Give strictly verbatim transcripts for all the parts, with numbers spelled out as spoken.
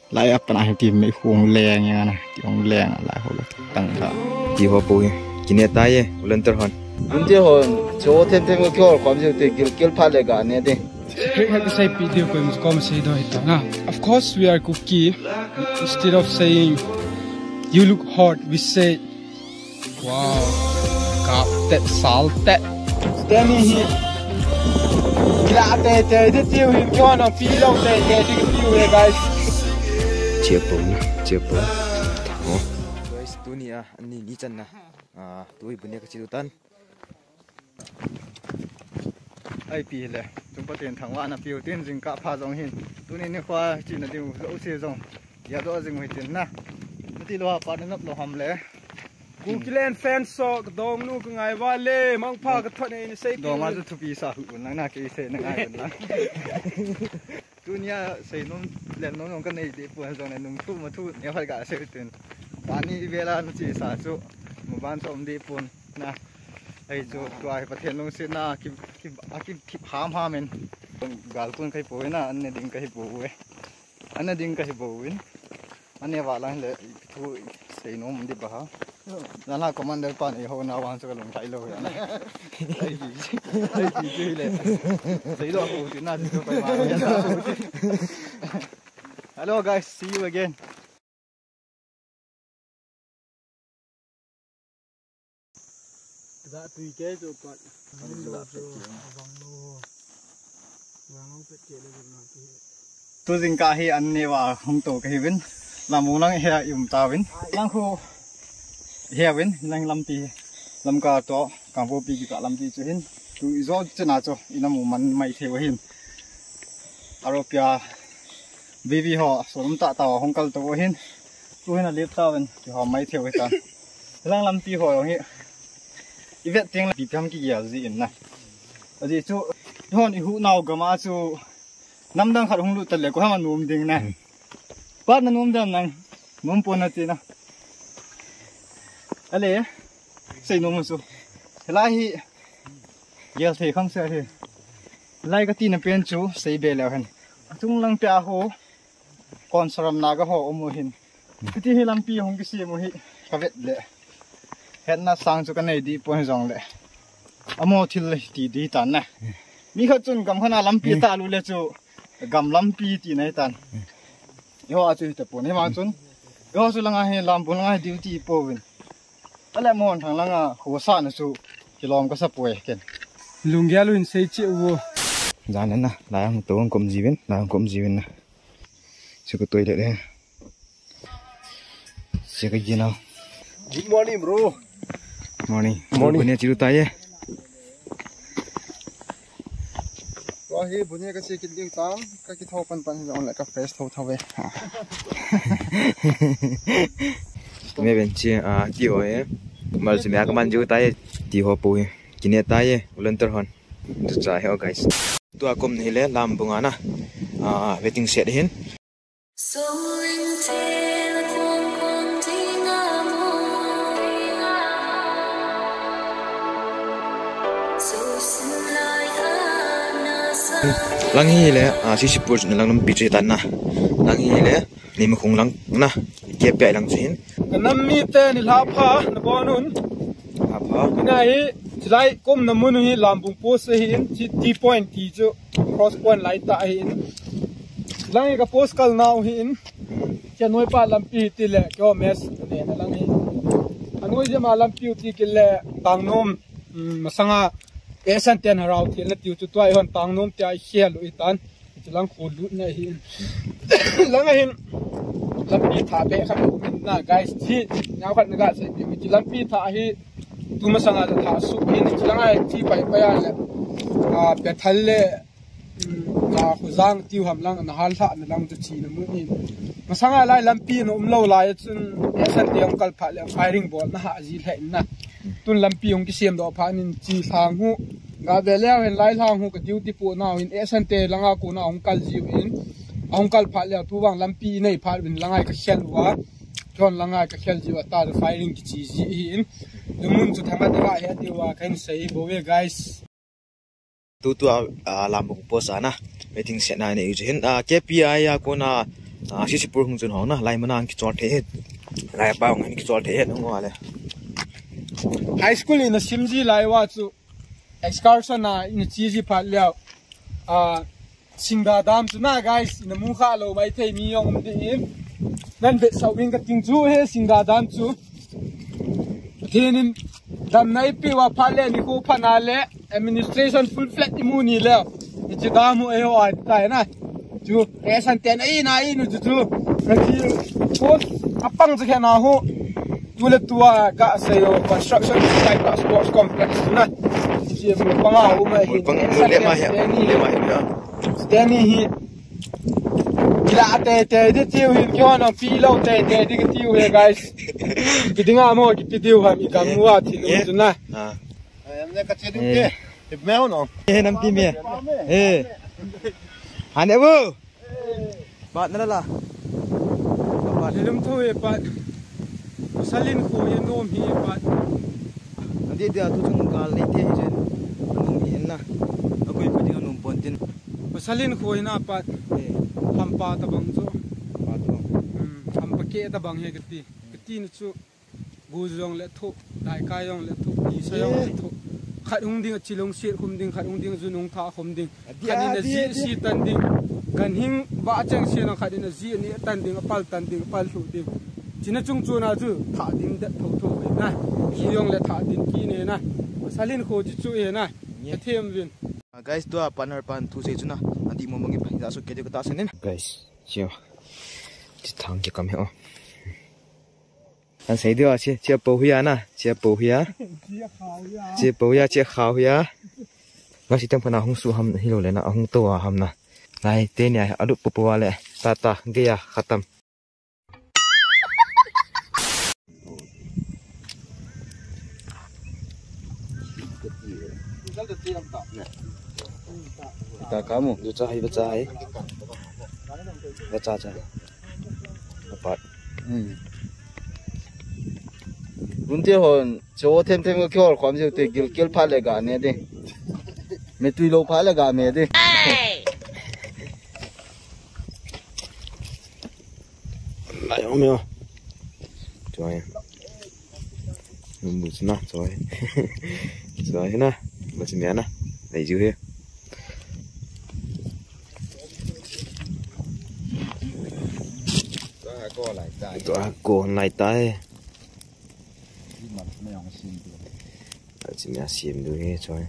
lại ấp này thì mấy khuôn leng nha này khuôn leng lại hồi là tăng cả chỉ họ bùi chỉ nè tay ấy lên tới hòn nhưng tí hồi chỗ thêm thêm cái kiểu còn gì thì kiểu kiểu phát lại cả nè đi Quick had to say video games come say do it na. Of course we are cookie. Instead of saying you look hot, we say wow, got that salt that. Standing here. Gila tè tè tè tiêu hình cho nó phi lâu tè tè tè tiêu này guys. chia bông chia bông. Guys, tu ni ah, ni ni chân na. Ah, tu ibu ni kecil tan. ai pi le chúng ta tiền thằng hoa là phiêu tiền dừng cả pha dòng hin tôi nên khoa chỉ là điều dẫu xe dòng giờ đó dừng hồi tiền na tí lo pa nó lo hầm lẽ Cookie fan so dom nu ka ngai wa le mang pha ka thot nei sei đồ mà thu pi sa hu nang na cái xe nang ai na tôi nia xây nông lên nông nông cái này đi buồn dòng này nông thu mà thu nếu phải cả xe tiền bạn đi về là nó chỉ xả số một ban xong đi buồn naไอ้จู่ตัวไอ้ประเทศลงเสียน่ะคิดคิดคิดคิดหามหามันกาลตุนใครป่วยนะอันนี้ดิ้งใครป่วยอันนี้ดิ้งใครป่วยอันนี้ว่าอะไรเลยทุกเสียน้องมันดิบะฮะนั่นแหละคอมมานเดอร์ปานไอ้หัวหน้าวางสักลงใช้เลยนะไอ้จีไอ้จีจีเลยเสียตัวกูที่น่าจะไปมา Hello guys, see you again. Đã tùy kế rồi bạn. Vâng lô vâng lô vâng biết kể là việc nào thì tôi dừng cả hi anh này vào không tổ cái vin làm muốn năng he yum ta vin năng khu he vin năng làm pi làm cả to càng vô pi cả làm pi cho hin tụi gió chân nào cho ina mu man mai theo hin Aropia vivi họ số năm tạ tàu không cần tổ hin tôi là liệp tàu vin thì họ mai theo cái ta năng làm pi họ hi Ivet tiếng là bị phim cái gì gì này, ở đây chú, hòn ihu nào cơ mà chú, năm đang khát hung lụt tật lệ có hàng nuông tiếng này, bắt nó nuông đàn này, nuông pôn là gì nào, ở đây, xây nuông một số, lại hi, giờ thì không sợ thì, lại cái tin là bên chú xây bể lều hen, chúng lăng pia hồ, còn sờm naga hồ ôm mồi hen, cái tí hi làm pi hung cái gì mồi hi, cái vết lệ. Hiện na sang cho cái này đi buôn rong lệ, amo thil đi đi tan nè, mi khát chun cầm khana làm pi ta luôn lệ chú, cầm làm pi thì này tan, yo à chú tập buôn hay mà chun, yo chú lang ai làm buôn lang ai duty buôn, ale mon thằng lang à hồ sa nè chú, chỉ làm cái sắp buôn kén, lùng gia luôn xây chịu vô, ra nên na, lại không tổ không cầm gì bên, lại không cầm gì bên na, sẽ có tuổi đấy đấy, sẽ cái gì nào? Good morning bro. Morning. Morning. Bunya ciru tay eh. Wah, hi bunya cái gì kinh tang, cái cái thau pan pan giống lại cái fresh thau thau về. Mấy bên chia à tiêu ấy, mà chỉ mấy cái man ciru tay tiêu họ bùi, chỉ nè tay eh, lên tới hòn, rất là heo guys. Tua com này lẽ làm bung ana, à waiting set hin. Lang hi le a si si pur lang lam pi che tan na lang hi le ni ma khung lang na ke pe lang chin kanam mi te ni la pha na bonun ha pha na hi chilai kom na mun hi lambung post hi chi T point ti chu cross point lai ta hi lang ka post kal now hi in cha noi pa lam pi ti le kyo mes ne na lang hi anoi je ma lam pi ti ki le tang nom masanga Esan ten harau thì là tiêu chút toai hòn tang nom tia xe lụi tan chỉ lang khổ lụt này hin lang hin làm pi thả bé khắp mình na guys thì nhau khát người sẽ bị chỉ làm pi thả hi tu mà sang là thả su hin chỉ lang ai chỉ phải phải là à bé thal le à khu giang tiêu hàm lang na hal thả na lang cho chỉ na mũi mà sang lại làm pi nó um lâu lại chun esan tiang kal pha le firing ball na ha ji lai na tun lampi ong ki siam do pha nin chi thang hu ga ve le hen lai thang hu ka duty po na in esan te langa ku na ong kal ji in ong kal pha le tu wang lampi nei pha bin langai ka khel wa thon langai ka khel ji wa ta firing ki chi ji in lumun chu thanga da he ti wa kain sei bo we guys tu tu a lam bu po sa na meeting set na ne ju hin a K P I ya ko na à xí xí bùa hung chân hỏng na lại mà nàng cái chọt thế lại bao ngày cái chọt thế nó ngonเลย high school in a simji lai wa chu excursion na in chi ji phat liao a singda dam chu na guys in mu kha lo mai thei mi yong di in nan ve sau wing ka ting chu he singda dam chu thenin dam nai pi wa pha le ni ko phana le administration full flat imu ni le chi damu e ho ai tai na chu e san ten ai na i nu chu chu ka chi post apang che na ho tulet tua ka sayo construction site pa sports complex na chi mo panga u ma hi pang le ma ya le ma ya steni hi kila te te de tiu hi kyo na pi lo te te de tiu he guys kidinga mo ki tiu ha mi ka muwa thi lu chu na à em này cái chuyện kia thịt mèo nó ê năm tim mẹ ê anh em ơi bạn nó là ba lum tho e pa salin ko ye nom hi pa anh đi đi tu chung cả lấy tiền chứ anh hiền na tôi quay quay đi anh nôm bón tiền salin ko ina pa ham pa ta bang chu ba tu ham pa ke ta bang he gati gati nu chu bu jong le thu dai ka yong le thu i sa yong le thu khat hung ding chilong sit khum ding khat hung ding junung tha khum ding khanin a ji si tan ding kan hing ba chang si na khanin a ji ni tan ding pal tan ding pal thu ding china chung chu na chu tha ding da tho tho na ki yong le tha din ki ne na salin ko ji chu e na them win guys tu apa partner pan tu se chuna nanti mau mangi pan jasu ke kita senin guys siapa di thang ke kam he oh anh thấy được chưa chưa bầu hia na chưa bầu hia chưa bầu hia chưa khao hia nó chỉ trong phần nào không su ham hilo lên na không to ham na này tên này ở độ bầu lại ta ta cái ya khatam ta cá mu baca hai baca hai baca aja dapat luôn tiêu hồn chỗ thêm thêm cái kiểuความsiêu tuyệt kiểu kiểu phá lại cả này đi mẹ tùy lâu phá lại cả mẹ đi lại không hiểu rồi bút na rồi rồi na bút mẹ na lấy dữ hếtตัวโกนไหลตายจะมีอาชีพดูให้ช่วย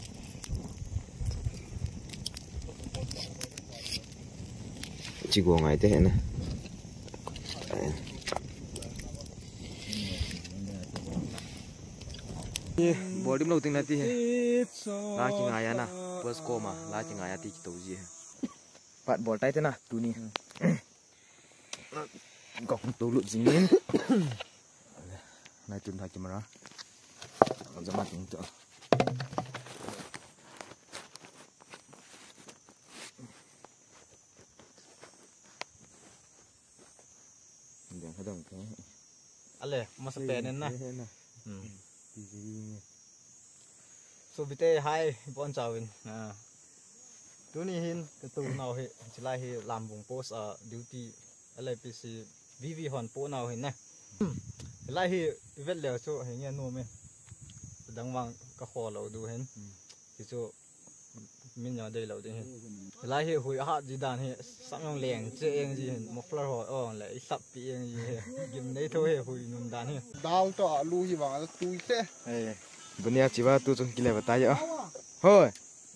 จีโกงไงเต้นะบอดี้เราติงนาทีลาจิงายนะเฟิร์สโกมาลาจิงายตีตัวจีปัดบอลไต้เต้นะตัวนี้กองตัวลุดjingin này tun hai kamera còn ra mặt những chỗ đèn khởi động cái ale masa penen na so bite hai bon chawin à tu ni hin cái tu nào hi chilai hi làm bung post a duty ale pc vv hon po nào hin na lai hi vet le so he nya no me dang wang ka kho lo du hen ki so min nya dei lo de hen lai hi hui ha ji dan he sam yong leng che eng ji hen muffler ho on le sap pi eng ji he gim nei tho he hui num dan he dal to alu hi wang tui se eh bunia chiwa tu chung kile bata ya hoi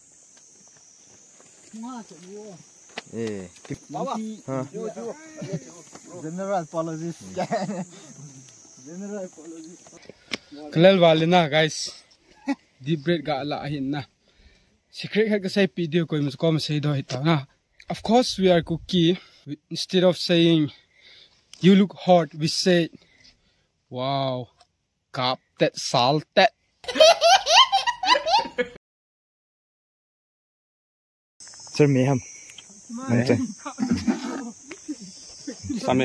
eh bawa ha general policies general policies kalal walina guys deep breath ga la hin na secret ha ka sai video koi mus kom sei do hita na of course we are cookie instead of saying you look hot we say wow kap that salt that sir me ham Nanti. Same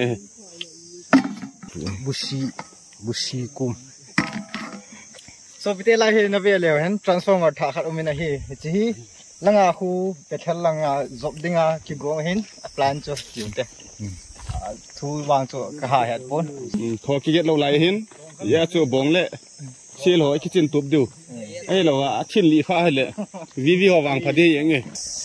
bushi bushi kum so bite lai he na ve le hen transformer tha khat umina hi chi langa khu pethal langa job dinga ki go hin plan cho yunte thu vàng chỗ cả hai hạt bốn khó cái lâu lại hin giờ chỗ bóng lệ xí lỗi cái chân tụp đều ấy là à thiên lý pha lệ vì vì họ vàng phải đi vậy nghe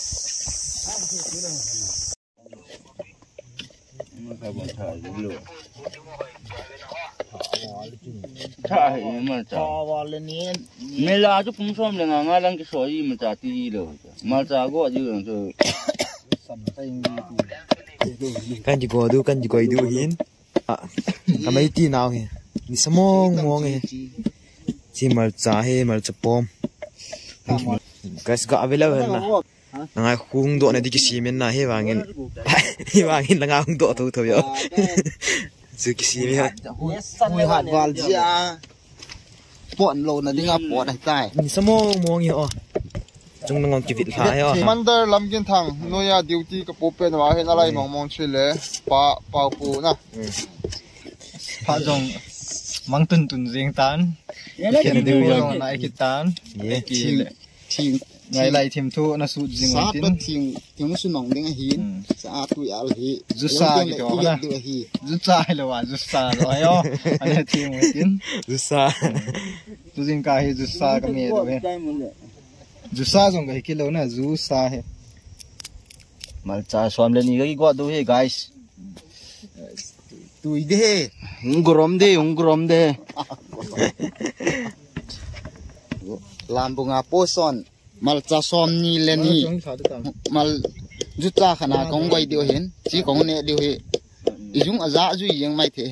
Thai mà chả mẹ là chút cũng xóm là ngang ngang cái sỏi gì mà chả tí đâu mà chả có gì rồi kan juga du kan juga du hin ah kami ti nào he ni samong mong he si mal cha he mal chapom guys ga avela na ngai khung do na di ki simen na he wangin he wangin langa khung do thu thu yo zu ki si mi ha mùi hạt vàng chia bọn lồn là đi ngập bọn này tai ni samong mong yo chung nang ki vit tha yo mandar lam kin thang noya duty ka popen wa hen alai mong mong chile pa pa pu na pa jong mang tun tun jing tan ken du yo na ki tan ki thì ngai lai thim thu na su jing sát tin bất thiền tiếng su nòng tiếng hin sa tu ya hi ju sa ki to na ju sa lo wa ju sa lo yo ane thim tin du sa tu jing ka hi ju sa ka me do he ju sa jong ka ki lo na ju sa he mal cha swam le ni ga gwa do he guys tui de ngrom de ngrom de làm bunga poson mal cha som ni le ni mal ju cha khana kong wai dio hin chi kong ne dio he izung aza ju yang mai the he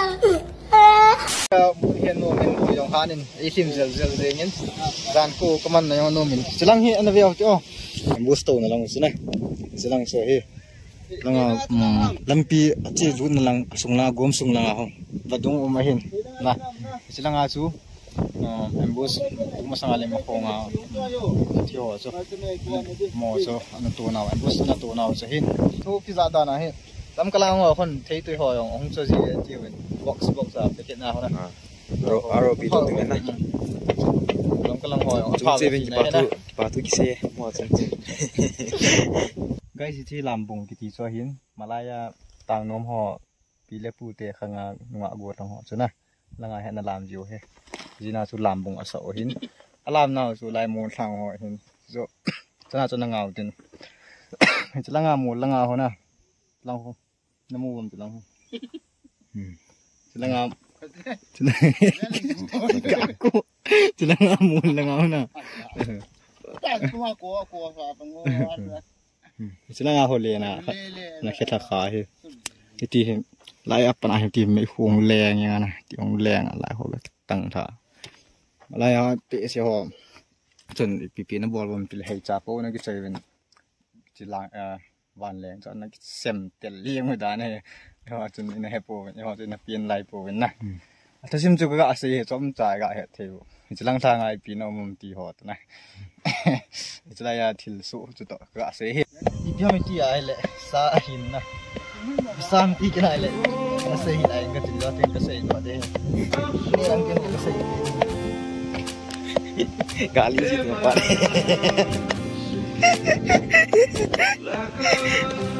hiện nô mình của dòng han nên ý phim giờ giờ giờ nhẫn gan cô có mặn này nô mình chỉ lăng hiện anh về cho em boost tàu này lăng xin này chỉ lăng soi he lăng lâm pi chỉ rút lăng sung lăng gom sung lăng không và đúng ông mà hiện nè chỉ lăng à chú em boost cũng mà sang lại mà không à thiếu cho mò cho anh tu nào em boost anh tu nào cho hiện thu cái giá đàn này hiện lắm cái lăng mà con thấy tôi hỏi ông cho gì tiêu box box à cái kiện nào nè ro aro bi to dengan na lắm cái lăng hỏi ông chung se ben pa tu pa tu ki se mo chung cái gì thì làm bùng thì cho hiến Malaya tàng nôm họ bị lệ pu tê khang ngạ gùa thằng họ chứ nè là ngày hẹn là làm gì hết gì nào chú làm bùng ở sổ hiến làm nào chú lại muốn thằng họ hiến rồi cho nào cho nó ngào tiền chỉ là ngào muốn là ngào thôi nè lăng không nó mua bùng chỉ lăng không chỉ là ngào chỉ là chỉ là ngào muốn là ngào nè chỉ là ngào hồi liền à là kết là khó thì cái tí lại áp này thì mấy khuôn lẹ như này thì ông lẹ lại hồi tăng thả lại họ bị xe họ chuẩn bị bị nó bò vào bị hay chạp nó cái chơi bên chỉ là van lẹ cho nó xem tiền liêng người ta này họ chuẩn nó hay bò họ chuẩn nó biến lại bò bên nàyถ้าซิมจุกก็อาศัยจอมจ่ายก็เหตุเที่ยวจะลังทางไอปีนอมุมตีหอดนะจะได้ยาทิลสุจุดต่อก็อาศัยเหตุอีพี่ไม่ตีอะไรเลยสาหินนะสามตีกันอะไรเลยอาศัยหินอะไรก็จะยอดถึงก็ใส่ตัวเดียวนี่ลังกันก็ใส่ kali sih tempat